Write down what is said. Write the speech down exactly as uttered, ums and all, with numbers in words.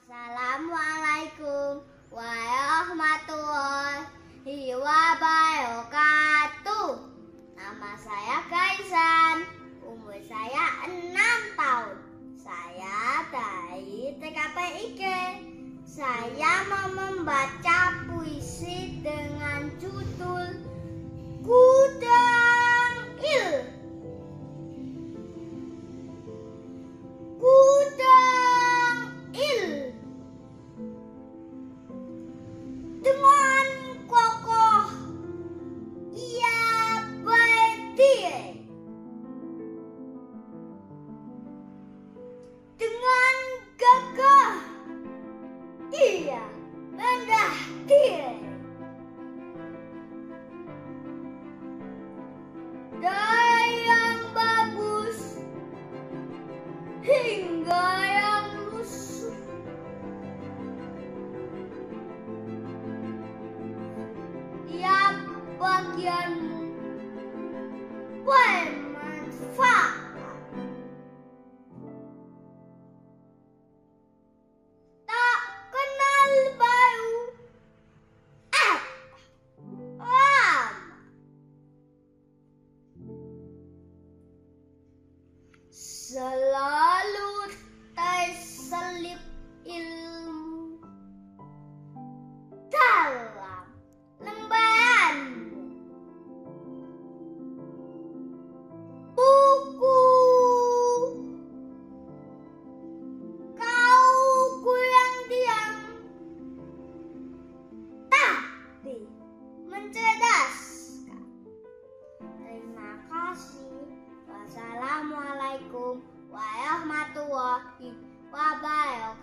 Assalamualaikum warahmatullahi wabarakatuh. Nama saya Kaisan, umur saya enam tahun. Saya dari T K P I G. Saya mau membaca puisi dengan judul Gudang Il. Gudang Il. Dengan kokoh ia berdiri, dengan gagah ia rendah diri. Dari yang bagus hingga yang lusuh, tiap bagianmu bermanfaat. Tak kenal baru apa lama, selalu terselip ilmu dalam lembaranmu. Buku kau kurang diam, tapi mencerdaskan. Terima kasih. Wassalamualaikum warahmatullahi wabarakatuh.